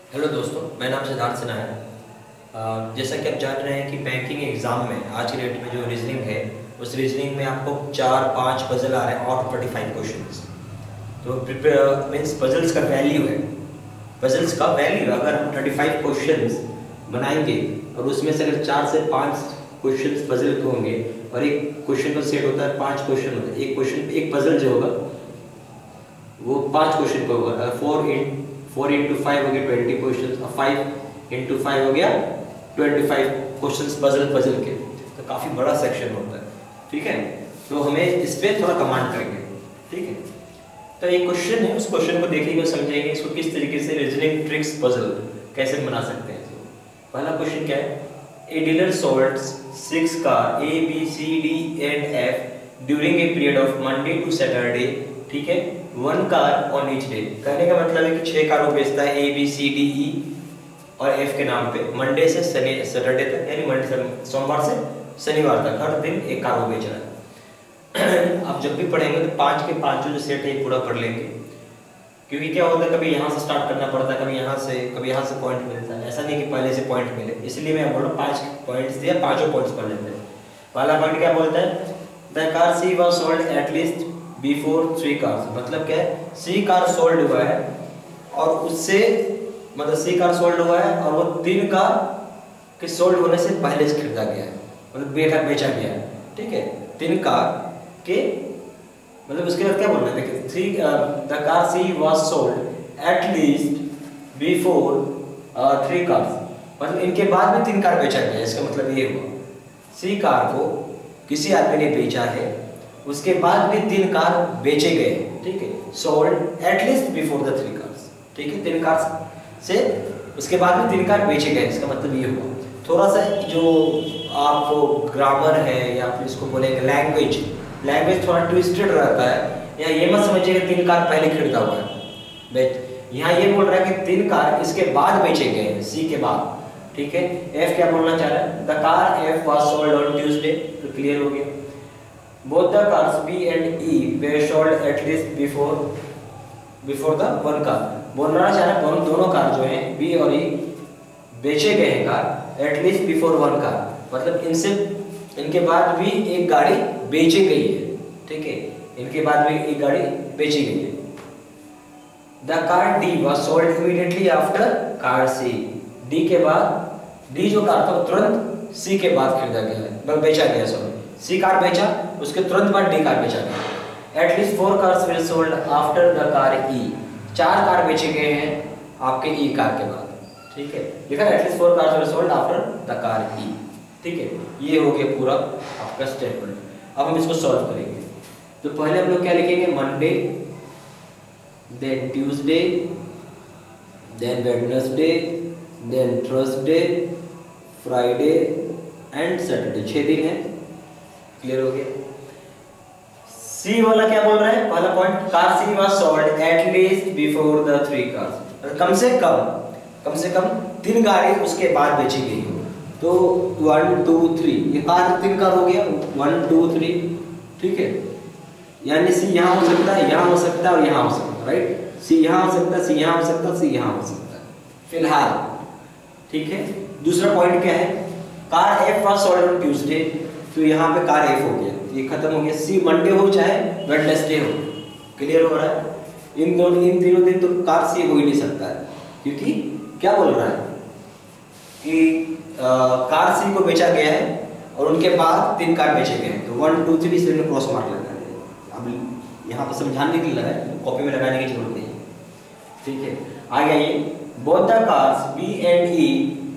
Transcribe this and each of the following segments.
Hello दोस्तों, मेरा नाम सिद्धार्थ सिन्हा है। जैसा कि आप जान रहे हैं कि बैंकिंग एग्ज़ाम में आज के डेट में जो रीजनिंग है, उस रीजनिंग में आपको 4-5 पजल आ रहे हैं आउट ऑफ 35 क्वेश्चंस। तो प्रिपेयर मीन्स पजल्स का वैल्यू है, पजल्स का वैल्यू अगर हम 35 क्वेश्चंस बनाएंगे और उसमें से अगर 4 से 5 क्वेश्चंस पजल के होंगे और एक क्वेश्चन का सेट होता है 5 क्वेश्चन होता है, एक क्वेश्चन एक पजल जो होगा वो 5 क्वेश्चन का होगा। 4 इंटू 5 हो गया 20 क्वेश्चन, और 5 इंटू 5 हो गया 25 क्वेश्चन पजल के। तो काफ़ी बड़ा सेक्शन होता है, ठीक है। तो हमें इस पर थोड़ा कमांड करेंगे, ठीक है। तो एक क्वेश्चन है, उस क्वेश्चन को देखेंगे और समझेंगे इसको किस तरीके से रीजनिंग ट्रिक्स पजल कैसे बना सकते हैं। पहला क्वेश्चन क्या है? A dealer sold 6 car A B C D and F during a period of Monday to Saturday, ठीक है, 1 कार ऑन ईच डे। कहने का मतलब है कि 6 कारों बेचता है A B C D E और F के नाम पे मंडे से सैटरडे तक, यानी मंडे से सोमवार से शनिवार तक हर दिन एक कारों बेच रहा है। आप जब भी पढ़ेंगे तो 5 के 5 जो सेट है पूरा पढ़ लेंगे, क्योंकि क्या होता है कभी यहाँ से स्टार्ट करना पड़ता है, कभी यहाँ से पॉइंट मिलता है। ऐसा नहीं कि पहले से पॉइंट मिले, इसलिए मैं बोल रहा हूँ 5 पॉइंट्स दिया, 5 पॉइंट्स पढ़ लेते हैं। पहला पॉइंट क्या बोलता है? The car C was sold at least before 3 cars। मतलब क्या है? C कार सोल्ड हुआ है और उससे मतलब C कार सोल्ड हुआ है और वो 3 कार के सोल्ड होने से पहले से खरीदा गया है, मतलब बेचा गया है, ठीक है। 3 कार के मतलब उसके बाद क्या बोलना है? देखिए, the car C was sold at least before 3 cars, मतलब इनके बाद में 3 कार बेचा गया है। इसका मतलब ये हुआ C कार को किसी आदमी ने बेचा है, उसके बाद भी 3 कार बेचे गए, ठीक है। Sold at least before the 3 cars, ठीक है। 3 कार से उसके बाद में 3 कार बेचे गए, इसका मतलब ये हुआ। थोड़ा सा जो आपको ग्रामर है या फिर इसको बोलेंगे लैंग्वेज थोड़ा ट्विस्टेड रहता है। या ये मत समझिएगा 3 कार पहले खरीदा हुआ है, यहाँ ये बोल रहा है कि 3 कार इसके बाद बेचे गए हैं, सी के बाद, ठीक है। एफ क्या बोलना चाह रहा है? The car F was sold on Tuesday, तो क्लियर हो गया। Both the cars B and E were sold at least before the 1 car. बोलना चाह रहा है दोनों कार जो हैं बी और ई बेचे गए हैं car at least before 1 car, मतलब इनके बाद भी एक गाड़ी बेची गई है, ठीक है। इनके बाद भी एक गाड़ी बेची गई है। The car D was sold immediately after car C. D के बाद डी जो कार था वो तुरंत सी के बाद खरीदा गया है, मतलब बेचा गया। सॉरी, सी कार बेचा, उसके तुरंत बाद डी कार बेचा गया। At least 4 cars were sold after the car E. 4 car बेचे गए हैं आपके ई कार के बाद, ठीक है। लिखा at least 4 cars were sold after the car E, ठीक है। ये हो गया पूरा आपका स्टेटमेंट। अब हम इसको सॉल्व करेंगे। तो पहले हम लोग क्या लिखेंगे? Monday, then Tuesday, then Wednesday, then Thursday, Friday and Saturday. 6 दिन है, क्लियर हो गया। सी वाला क्या बोल रहा है? पहला point, car C was sold at least before the 3 cars. कम से कम 3 गाड़ी उसके बाद बेची गई हो। तो 1 2 3 ये कार 3 कार हो गया, 1 2 3, ठीक है। यानी सी यहाँ हो सकता है, यहाँ हो सकता है और यहाँ हो सकता है, राइट। सी यहाँ हो सकता है, सी यहाँ हो सकता है, सी यहाँ हो सकता है फिलहाल, ठीक है। दूसरा पॉइंट क्या है? Car F was sold on Tuesday, तो यहाँ पे कार एफ हो गया, ये खत्म हो गया। सी मंडे हो चाहे वेडनेसडे हो, क्लियर हो रहा है। इन तीनों दिन तो कार सी हो ही नहीं सकता है, क्योंकि क्या बोल रहा है कि कार सी को बेचा गया है और उनके बाद 3 कार बेचे गए हैं। तो 1 2 3 से क्रॉस मार्क लगा है। अब यहाँ पर समझाने के लिए लगा है, कॉपी में लगाने की जरूरत नहीं है, ठीक है। आगे आइए, both the cars B and E,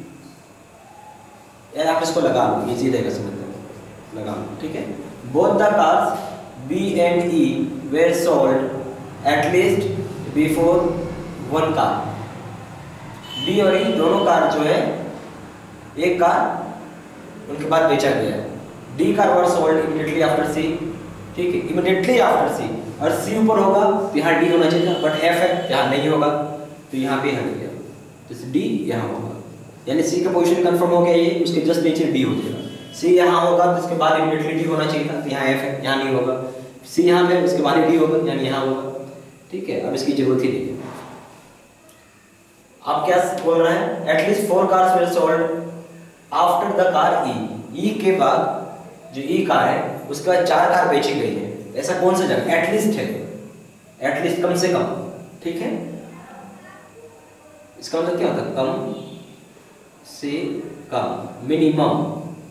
आप इसको लगा लो, इजी रहेगा समझने, लगा लो, ठीक है। Both the cars B and E were sold at least before 1 car. D और ई दोनों कार जो है, एक कार उनके बाद बेचा गया है। D car were sold immediately after C, ठीक है, इमीडिएटली आफ्टर सी। और सी ऊपर होगा तो यहाँ डी होना चाहिए, बट एफ है यहाँ नहीं होगा, तो यहाँ पे हट गया, तो डी यहाँ होगा। यानी सी का पोजीशन कंफर्म हो गया, ये उसके जस्ट नीचे डी हो जाएगा। सी यहाँ होगा तो इसके बाद इमीडिएटली डी होना चाहिए था, तो यहाँ एफ है, यहाँ नहीं होगा। सी यहाँ पे, उसके बाद डी होगा, यानी यहाँ होगा, ठीक है। अब इसकी जरूरत ही नहीं है। आप क्या बोल रहे हैं, at least 4 cars were sold after the car E, के बाद जो ई कार है उसके बाद 4 कार बेची गई है, ऐसा कौन सा जगह एटलीस्ट है, एटलीस्ट कम से कम, ठीक है। इसका मतलब क्या होता है, कम से कम, मिनिमम,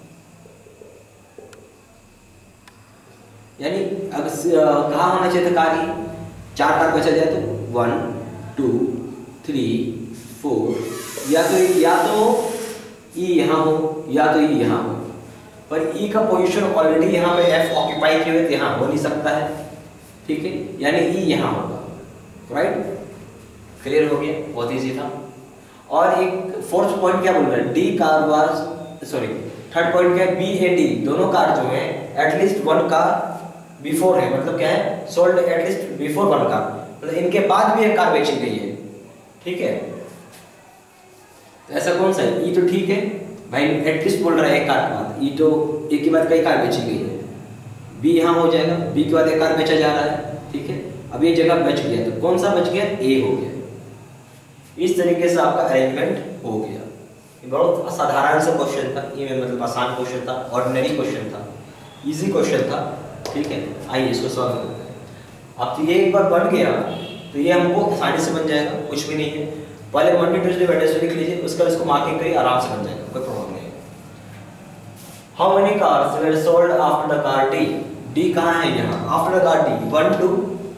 यानी अगर कहाँ होना चाहिए था कार ई, 4 कार बेचा जाए तो 1 2 3 4, या तो ई यहाँ हो या तो ई यहाँ हो, पर ई का पोजीशन ऑलरेडी यहाँ पे एफ ऑक्यूपाई किए हुए तो यहाँ हो नहीं सकता है, ठीक है, यानी ई यहाँ होगा, राइट। क्लियर हो गया, बहुत इजी था। और एक फोर्थ पॉइंट क्या बोल रहे हैं, D car was sorry third point क्या है, बी एंड डी दोनों कार जो है एटलीस्ट 1 कार बिफोर है, मतलब क्या है, सोल्ड एटलीस्ट बिफोर 1 कार, मतलब इनके बाद भी एक कार बेची गई है, ठीक है। तो ऐसा कौन सा है, ई तो ठीक है भाई, एटलीस्ट बोल रहा है एक कार के बाद, ई तो एक के बाद कई कार बेची गई है, बी यहाँ हो जाएगा, बी के बाद एक कार बेचा जा रहा है, ठीक है। अब ये जगह बच गया, तो कौन सा बच गया, ए हो गया। इस तरीके से आपका अरेंजमेंट हो गया। ये बहुत साधारण सा क्वेश्चन था, ये मतलब आसान क्वेश्चन था, ऑर्डिनरी क्वेश्चन था, इजी क्वेश्चन था, ठीक है। आइए इसको सॉल्व करते हैं। अब तो ये एक बार बन गया तो ये हमको आसानी से बन जाएगा, कुछ भी नहीं है। पहले मंडे ट्यूसडे वेडनेसडे लिख लीजिए, उसका इसको मार्किंग करिए, आराम से बन जाएगा, कोई प्रॉब्लम नहीं है। How many cars were sold after the car D, D कहाँ है यहाँ, आफ्टर द कार डी 1 2,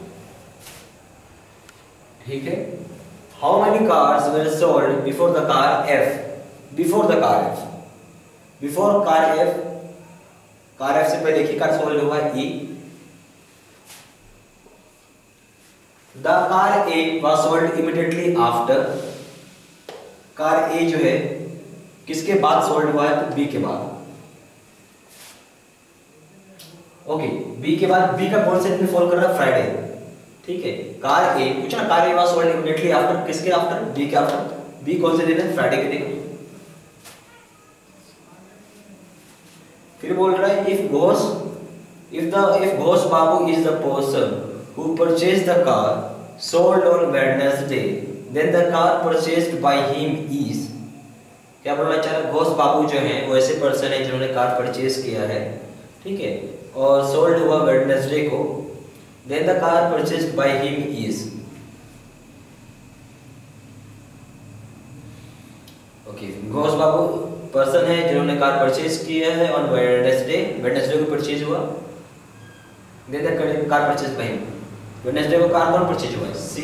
ठीक है। How many cars were sold before the car F, before the car F, before car F, car F से पहले एक ही car sold हुआ है E, the car A was sold immediately after, car A जो है किसके बाद सोल्ड हुआ है, तो बी के बाद, ओके। बी के बाद, बी का कौन से दिन फॉल कर रहा है, फ्राइडे, ठीक है। कार ए पूछा ना, car A was sold immediately after, किसके आफ्टर, बी के आफ्टर, बी कौन से दिन है, फ्राइडे के दिन। फिर बोल रहा है इफ घोष बाबू is the person who purchased the car sold on Wednesday, then the car purchased by him is, क्या बोलना चाह रहा है, घोष बाबू जो है वो ऐसे पर्सन है जिन्होंने कार परचेज किया है, ठीक है, और सोल्ड हुआ वेडनेसडे को, then the car purchased by him is, okay. Ghosh बाबू पर्सन है जिन्होंने कार परचेज किया है ऑन वेडनेसडे, वेडनेसडे को परचेज हुआ, then the car purchased by him, Wednesday को कार कौन परचेज हुआ है, सी।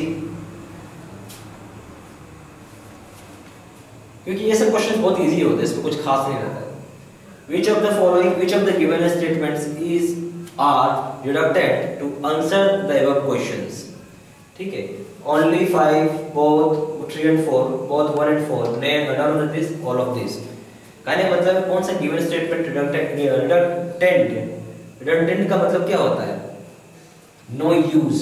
क्योंकि ये सब क्वेश्चन बहुत इजी होते हैं, इसमें कुछ खास नहीं रहता है। which of the following, which of the given statements is are deducted to answer the above questions, ठीक है। only 5, both 3 and 4, both 1 and 4, none of this, all of this, कहने मतलब कौन सा given statement redundant का मतलब क्या होता है, no use,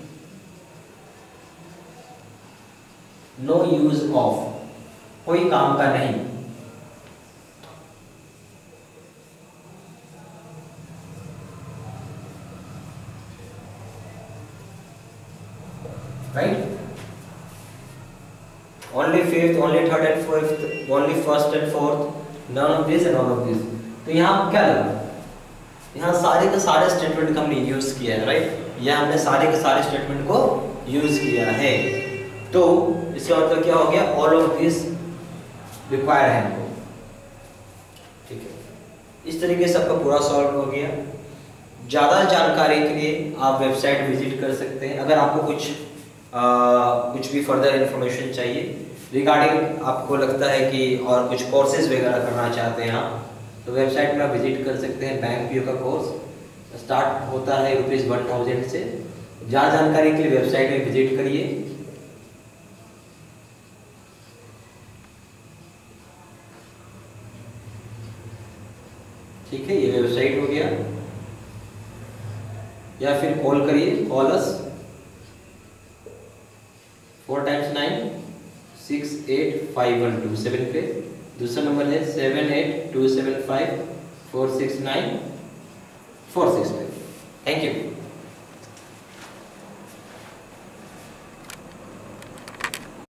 no use of, कोई काम का नहीं, right. Only fifth, only third and fourth, only first and fourth, none of this and all of this. तो यहाँ क्या लगा, यहाँ सारे के सारे स्टेटमेंट का हमने यूज किया है, राइट। यहाँ हमने सारे के सारे स्टेटमेंट को यूज किया है, तो इसका मतलब क्या हो गया, ऑल ऑफ दिस रिक्वायर्ड है हमको, ठीक है। इस तरीके से आपका पूरा सॉल्व हो गया। ज़्यादा जानकारी के लिए आप वेबसाइट विजिट कर सकते हैं। अगर आपको कुछ भी फर्दर इंफॉर्मेशन चाहिए रिगार्डिंग, आपको लगता है कि और कुछ कोर्सेज वगैरह करना चाहते हैं आप, तो वेबसाइट में आप विजिट कर सकते हैं। बैंक पीओ का कोर्स स्टार्ट होता है ₹1000 से। ज़्यादा जानकारी के लिए वेबसाइट में विजिट करिए। ठीक है, ये वेबसाइट हो गया, या फिर कॉल करिए, कॉल अस 4 × 9 68512 पे। दूसरा नंबर है 7827546946 पे। Thank you.